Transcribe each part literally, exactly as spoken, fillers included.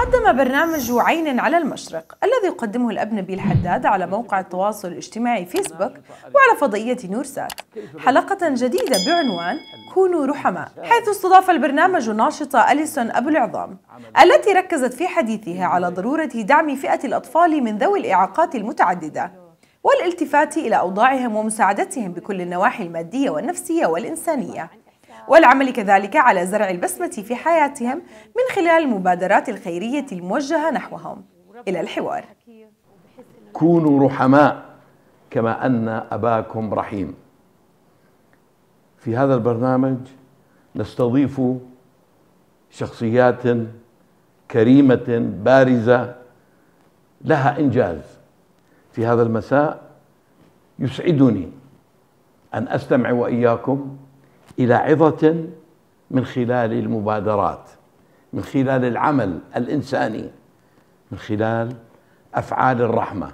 قدم برنامج عين على المشرق الذي يقدمه الأب نبيل حداد على موقع التواصل الاجتماعي فيسبوك وعلى فضائية نورسات حلقة جديدة بعنوان كونوا رحماء، حيث استضاف البرنامج الناشطة أليسون أبو العظام التي ركزت في حديثها على ضرورة دعم فئة الأطفال من ذوي الإعاقات المتعددة والالتفات إلى أوضاعهم ومساعدتهم بكل النواحي المادية والنفسية والإنسانية، والعمل كذلك على زرع البسمة في حياتهم من خلال المبادرات الخيرية الموجهة نحوهم. إلى الحوار. كونوا رحماء كما أن أباكم رحيم. في هذا البرنامج نستضيف شخصيات كريمة بارزة لها إنجاز. في هذا المساء يسعدني أن أستمع وإياكم إلى عظة من خلال المبادرات، من خلال العمل الإنساني، من خلال أفعال الرحمة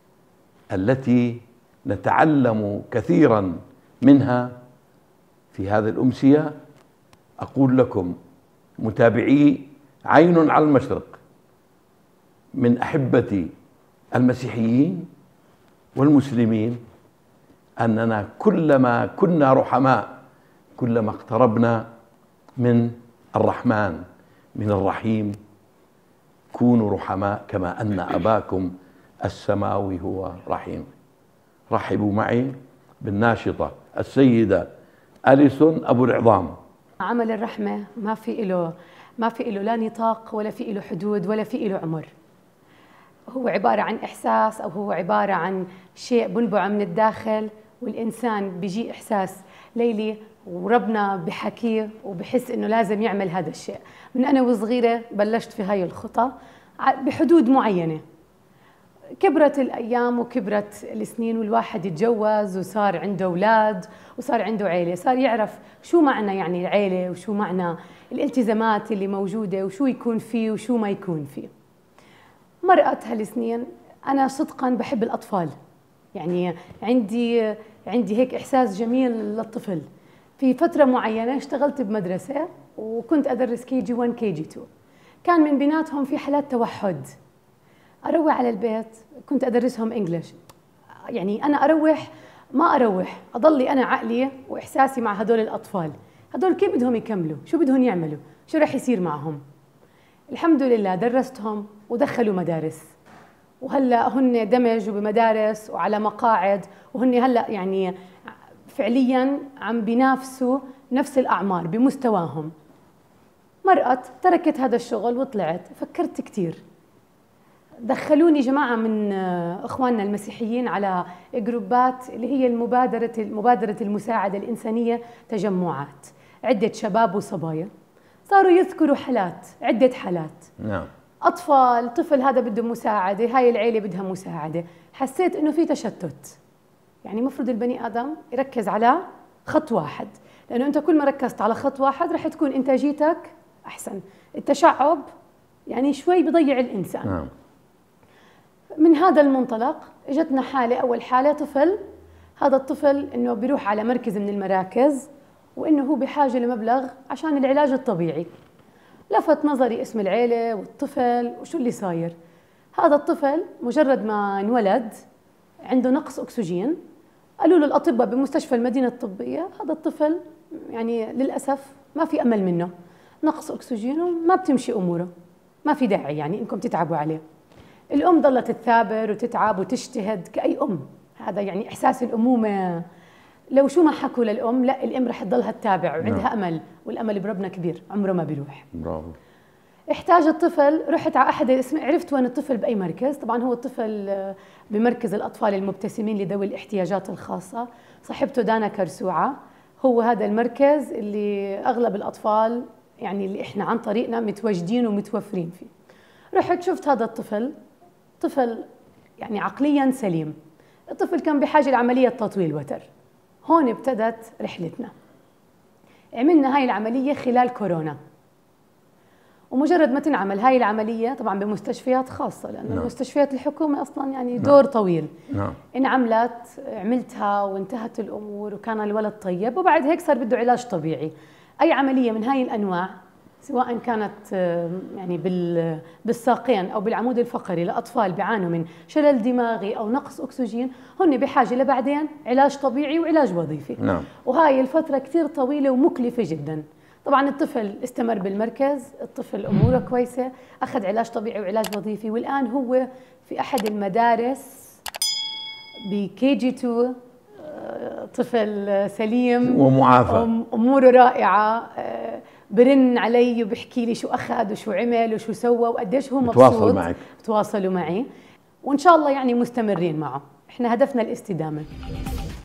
التي نتعلم كثيرا منها في هذه الأمسية. أقول لكم متابعي عين على المشرق من أحبتي المسيحيين والمسلمين أننا كلما كنا رحماء كلما اقتربنا من الرحمن من الرحيم. كونوا رحماء كما أن أباكم السماوي هو رحيم. رحبوا معي بالناشطة السيدة أليسون أبو العظام. عمل الرحمة ما في له ما في له لا نطاق ولا في له حدود ولا في له عمر. هو عبارة عن إحساس، أو هو عبارة عن شيء بنبع من الداخل، والإنسان بيجي إحساس ليلي وربنا بحكيه وبحس إنه لازم يعمل هذا الشيء. من أنا وصغيرة بلشت في هاي الخطة بحدود معينة. كبرت الأيام وكبرت السنين والواحد يتجوز وصار عنده أولاد وصار عنده عيلة، صار يعرف شو معنى يعني العيلة وشو معنى الالتزامات اللي موجودة وشو يكون فيه وشو ما يكون فيه. مرقت هالسنين أنا صدقاً بحب الأطفال، يعني عندي عندي هيك إحساس جميل للطفل. في فترة معينة اشتغلت بمدرسة وكنت أدرس كي جي واحد كي جي اثنين، كان من بيناتهم في حالات توحد. أروح على البيت كنت أدرسهم إنجليش، يعني أنا أروح ما أروح أضلي أنا عقلي وإحساسي مع هدول الأطفال، هدول كيف بدهم يكملوا، شو بدهم يعملوا، شو رح يصير معهم. الحمد لله درستهم ودخلوا مدارس، وهلا هن دمجوا بمدارس وعلى مقاعد، وهن هلا يعني فعليا عم بينافسوا نفس الأعمار بمستواهم. مرقت تركت هذا الشغل وطلعت فكرت كثير. دخلوني جماعة من إخواننا المسيحيين على جروبات اللي هي المبادرة مبادرة المساعدة الإنسانية، تجمعات عدة شباب وصبايا صاروا يذكروا حالات، عدة حالات. نعم. أطفال، طفل هذا بده مساعدة، هاي العيلة بدها مساعدة. حسيت إنه في تشتت، يعني مفروض البني آدم يركز على خط واحد، لأنه أنت كل ما ركزت على خط واحد رح تكون إنتاجيتك أحسن. التشعب يعني شوي بضيع الإنسان. نعم. من هذا المنطلق اجتنا حالة، أول حالة طفل، هذا الطفل إنه بيروح على مركز من المراكز وإنه هو بحاجة لمبلغ عشان العلاج الطبيعي. لفت نظري اسم العيلة والطفل وشو اللي صاير. هذا الطفل مجرد ما انولد عنده نقص أكسجين، قالوا له الأطباء بمستشفى المدينة الطبية هذا الطفل يعني للأسف ما في أمل منه، نقص أكسجين وما بتمشي أموره، ما في داعي يعني إنكم تتعبوا عليه. الأم ضلت تثابر وتتعب وتجتهد كأي أم، هذا يعني إحساس الأمومة. لو شو ما حكوا للأم، لا الأم رح تضلها تتابع وعندها أمل، والأمل بربنا كبير عمره ما بيروح. برافو. احتاج الطفل، رحت على أحد اسمه، عرفت وين الطفل بأي مركز. طبعا هو الطفل بمركز الأطفال المبتسمين لذوي الاحتياجات الخاصة، صاحبته دانا كرسوعة. هو هذا المركز اللي أغلب الأطفال يعني اللي إحنا عن طريقنا متواجدين ومتوفرين فيه. رحت شفت هذا الطفل، طفل يعني عقليا سليم. الطفل كان بحاجة لعملية تطويل وتر. هون ابتدت رحلتنا. عملنا هاي العملية خلال كورونا، ومجرد ما تنعمل هاي العملية طبعا بمستشفيات خاصة، لأن نعم. المستشفيات الحكومة أصلا يعني دور نعم. طويل. نعم. انعملت، عملتها وانتهت الأمور وكان الولد طيب، وبعد هيك صار بده علاج طبيعي. أي عملية من هاي الأنواع سواء كانت يعني بالساقين أو بالعمود الفقري لأطفال بيعانوا من شلل دماغي أو نقص أكسجين، هن بحاجة لبعدين علاج طبيعي وعلاج وظيفي. نعم. وهاي الفترة كثير طويلة ومكلفة جدا. طبعا الطفل استمر بالمركز، الطفل أموره كويسة، أخذ علاج طبيعي وعلاج وظيفي، والآن هو في أحد المدارس بكي جي اثنين، طفل سليم ومعافى، أموره رائعة، برن علي وبحكي لي شو أخذ وشو عمل وشو سوى وقديش هو مبسوط. بتواصل معك. بتواصلوا معي، وإن شاء الله يعني مستمرين معه. إحنا هدفنا الاستدامة.